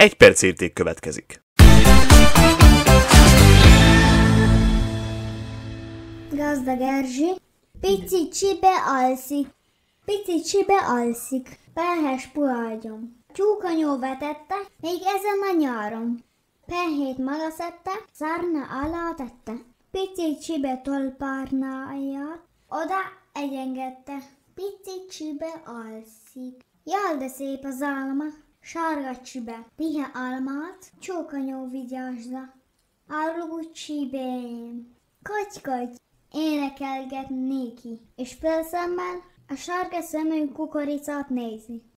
1 perc érték következik. Gazdag Erzsi, pici csibe alszik, pici csibe alszik, perhes puhagyom. Tyúkanyó vetette, még ezen a nyáron. Perhét maga szedte, szárna alá tette. Pici csibe tolpárnáját oda egyengedte. Pici csibe alszik. Jaj, de szép az álma, sárga csibe, pihe álmát, tyúkanyó vigyázza. Aludj csibém, katy-katy, énekelget néki, és félszemmel a sárga szemű kukoricát nézi.